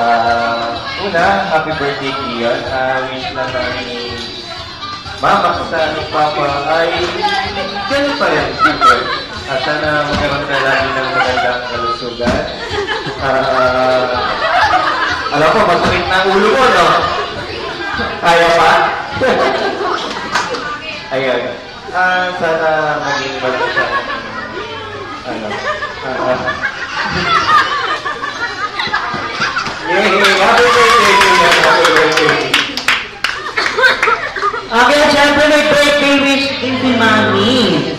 Una, happy birthday, Kian. Wish lang namin mama sa papa ay ganun pa rin, super. At sana magkaroon ka lagi ng magandang kalusugan. Alam ko, masakit na ulo mo, no? Kaya pa? Ayun. Sana maging maganda. Yay! Happy birthday! Happy birthday! Okay, syempre may birthday wish din si Mami.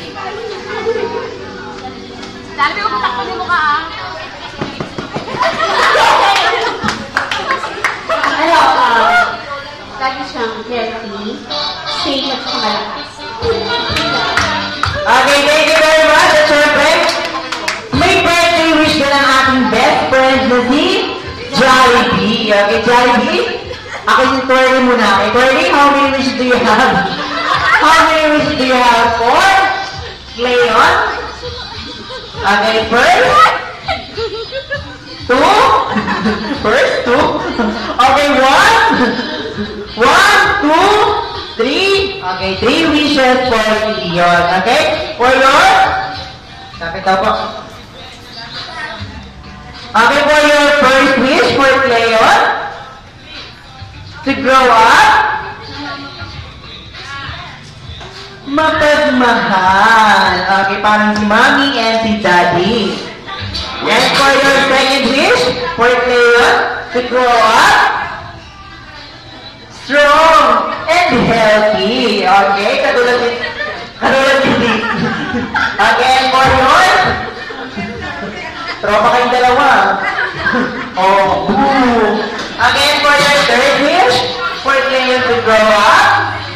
Dami ko patak mo mukha ah. Lagi siyang healthy, safe at saka malakas. Okay, thank you very much. At syempre, may birthday wish din ang ating best friend na si Jollibee. Okay, Jollibee? Ako si Tori muna. Okay, Tori, how many wishes do you have? How many wishes do you have for Leon? Okay, first? Two? First, two? Okay, one, two, three. Okay, three wishes for Leon. Okay? For your? Sakit daw po. Okay, for your first wish for Leon? To grow up? Mapagmahal. Okay, parang si Mommy and si Daddy. And for your second wish for Leon? To grow up? Strong and healthy. Okay, katulad din. Okay, and for yours? Tropa kayong dalawa. Oh, boo. Okay, and for your third wish, for Leon to grow up?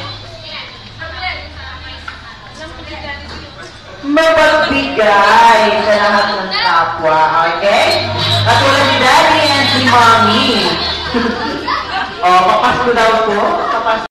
Mapagbigay sa lahat ng kapwa. Okay? Katulad si Daddy and si Mommy. Oh, papasko daw po.